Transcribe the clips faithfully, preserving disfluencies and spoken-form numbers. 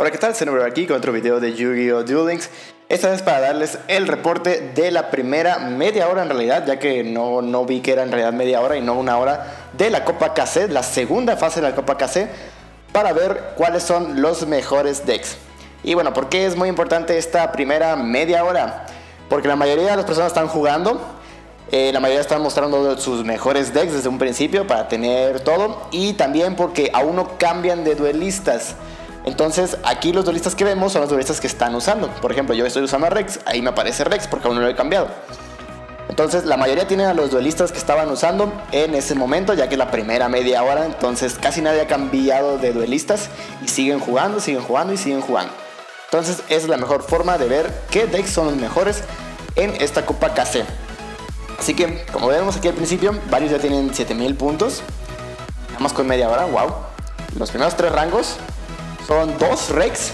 Hola, ¿qué tal? Xenover aquí con otro video de Yu-Gi-Oh! Duel Links. Esta vez para darles el reporte de la primera media hora en realidad, ya que no, no vi que era en realidad media hora y no una hora de la Copa K C, la segunda fase de la Copa K C, para ver cuáles son los mejores decks. Y bueno, ¿por qué es muy importante esta primera media hora? Porque la mayoría de las personas están jugando, eh, la mayoría están mostrando sus mejores decks desde un principio para tener todo, y también porque aún no cambian de duelistas. Entonces aquí los duelistas que vemos son los duelistas que están usando. Por ejemplo, yo estoy usando a Rex, ahí me aparece Rex porque aún no lo he cambiado. Entonces la mayoría tienen a los duelistas que estaban usando en ese momento, ya que es la primera media hora. Entonces casi nadie ha cambiado de duelistas y siguen jugando, siguen jugando y siguen jugando. Entonces esa es la mejor forma de ver qué decks son los mejores en esta Copa K C. Así que como vemos aquí al principio, varios ya tienen siete mil puntos. Nada más con media hora, wow. Los primeros tres rangos son dos Rex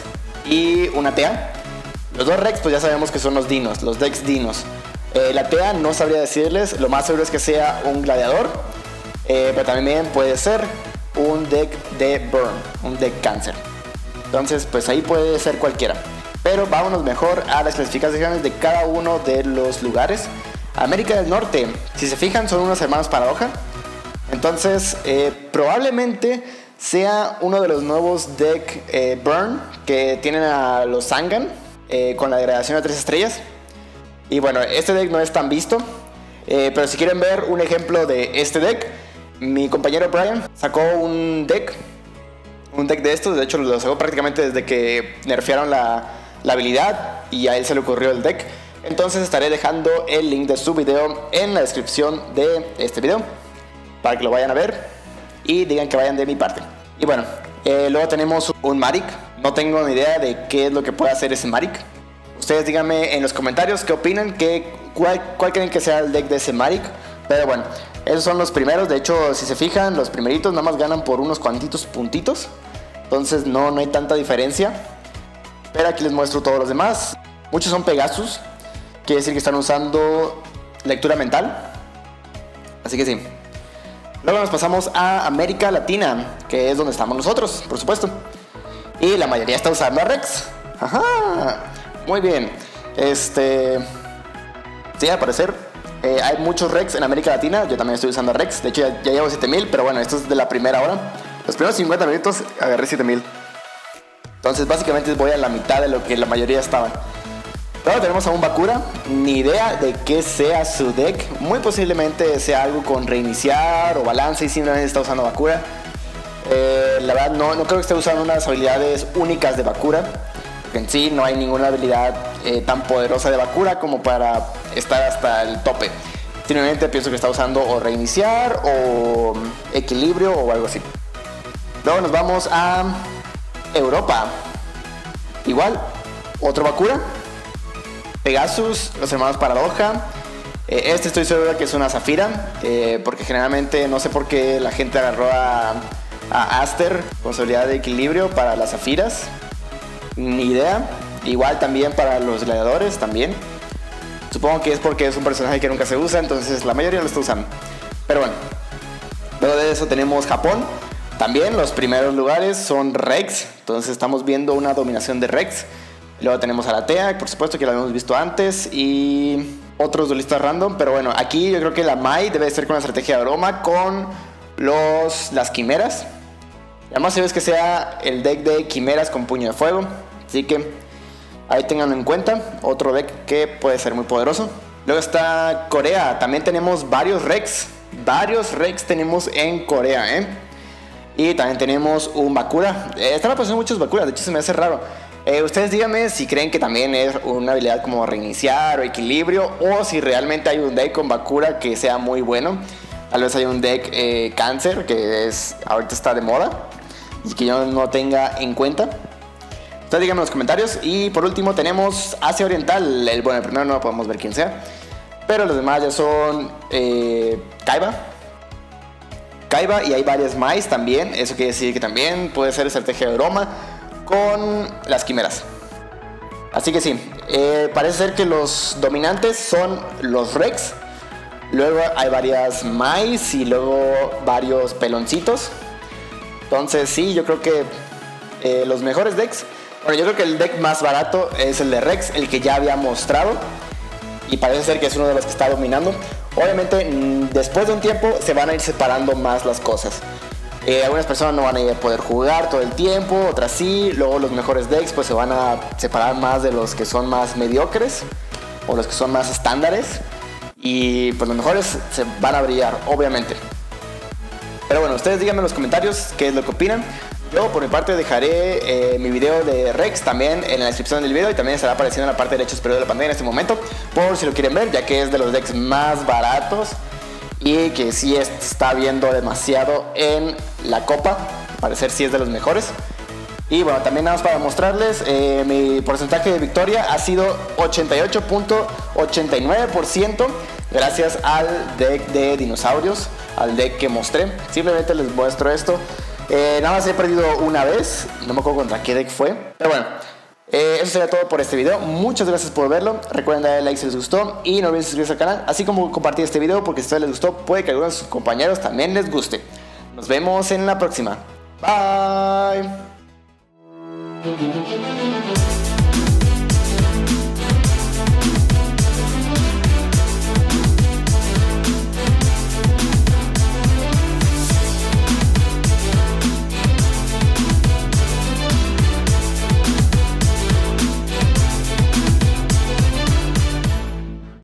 y una T A. Los dos Rex pues ya sabemos que son los dinos, los decks dinos. eh, La T A no sabría decirles, lo más seguro es que sea un gladiador, eh, pero también puede ser un deck de burn, un deck cáncer. Entonces pues ahí puede ser cualquiera. Pero vámonos mejor a las clasificaciones de cada uno de los lugares. América del Norte, si se fijan, son unos hermanos paradoja. Entonces eh, probablemente sea uno de los nuevos deck eh, burn que tienen a los Sangan eh, con la degradación a tres estrellas. Y bueno, este deck no es tan visto, eh, pero si quieren ver un ejemplo de este deck, mi compañero Brian sacó un deck un deck de estos. De hecho lo sacó prácticamente desde que nerfearon la, la habilidad, y a él se le ocurrió el deck. Entonces estaré dejando el link de su video en la descripción de este video para que lo vayan a ver y digan que vayan de mi parte. Y bueno, eh, luego tenemos un Marik. No tengo ni idea de qué es lo que puede hacer ese Marik. Ustedes díganme en los comentarios qué opinan, qué, cuál, cuál creen que sea el deck de ese Marik. Pero bueno, esos son los primeros. De hecho, si se fijan, los primeritos nada más ganan por unos cuantitos puntitos. Entonces no, no hay tanta diferencia. Pero aquí les muestro todos los demás. Muchos son Pegasus, quiere decir que están usando lectura mental. Así que sí. Luego nos pasamos a América Latina, que es donde estamos nosotros, por supuesto. Y la mayoría está usando a Rex. Ajá, muy bien. Este... Sí, al parecer eh, hay muchos Rex en América Latina. Yo también estoy usando a Rex. De hecho ya, ya llevo siete mil, pero bueno, esto es de la primera hora. Los primeros cincuenta minutos agarré siete mil. Entonces básicamente voy a la mitad de lo que la mayoría estaban. Luego tenemos a un Bakura, ni idea de qué sea su deck. Muy posiblemente sea algo con reiniciar o balance y simplemente está usando Bakura. Eh, la verdad no, no creo que esté usando unas habilidades únicas de Bakura, porque en sí no hay ninguna habilidad eh, tan poderosa de Bakura como para estar hasta el tope. Simplemente pienso que está usando o reiniciar o equilibrio o algo así. Luego nos vamos a Europa. Igual, otro Bakura. Pegasus, los hermanos Paradoja. eh, Este estoy seguro que es una Zafira, eh, porque generalmente no sé por qué la gente agarró a, a Aster con su habilidad de equilibrio para las Zafiras. Ni idea. Igual también para los gladiadores también. Supongo que es porque es un personaje que nunca se usa, entonces la mayoría lo está usando. Pero bueno, luego de eso tenemos Japón. También los primeros lugares son Rex, entonces estamos viendo una dominación de Rex. Luego tenemos a la T A, por supuesto que la habíamos visto antes, y otros duelistas random. Pero bueno, aquí yo creo que la Mai debe ser con la estrategia de aroma, con los, las quimeras. Además se ve que sea el deck de quimeras con puño de fuego, así que ahí tenganlo en cuenta. Otro deck que puede ser muy poderoso. Luego está Corea, también tenemos varios Rex. Varios Rex tenemos en Corea, ¿eh? Y también tenemos un Bakura. eh, Están apareciendo muchos Bakuras, de hecho se me hace raro. Eh, ustedes díganme si creen que también es una habilidad como reiniciar o equilibrio, o si realmente hay un deck con Bakura que sea muy bueno. Tal vez hay un deck eh, cáncer que es, ahorita está de moda y que yo no tenga en cuenta. Entonces díganme en los comentarios. Y por último tenemos Asia Oriental. El, bueno, el primero no podemos ver quién sea, pero los demás ya son eh, Kaiba. Kaiba, y hay varias Mais también. Eso quiere decir que también puede ser estrategia de broma con las quimeras. Así que sí, eh, parece ser que los dominantes son los Rex. Luego hay varias Mais y luego varios peloncitos. Entonces sí, yo creo que eh, los mejores decks Bueno, yo creo que el deck más barato es el de Rex, el que ya había mostrado. Y parece ser que es uno de los que está dominando. Obviamente, después de un tiempo se van a ir separando más las cosas. Eh, algunas personas no van a ir a poder jugar todo el tiempo, otras sí. Luego los mejores decks pues se van a separar más de los que son más mediocres o los que son más estándares. Y pues los mejores se van a brillar, obviamente. Pero bueno, ustedes díganme en los comentarios qué es lo que opinan. Yo por mi parte dejaré eh, mi video de Rex también en la descripción del video y también estará apareciendo en la parte derecha superior de la pantalla en este momento, por si lo quieren ver, ya que es de los decks más baratos y que sí está viendo demasiado en la copa. Al parecer sí es de los mejores. Y bueno, también nada más para mostrarles, eh, mi porcentaje de victoria ha sido ochenta y ocho punto ochenta y nueve por ciento gracias al deck de dinosaurios, al deck que mostré. Simplemente les muestro esto. Eh, nada más he perdido una vez, no me acuerdo contra qué deck fue. Pero bueno, eh, eso sería todo por este video. Muchas gracias por verlo. Recuerden darle like si les gustó y no olviden suscribirse al canal, así como compartir este video, porque si a ustedes les gustó puede que a algunos de sus compañeros también les guste. Nos vemos en la próxima. Bye.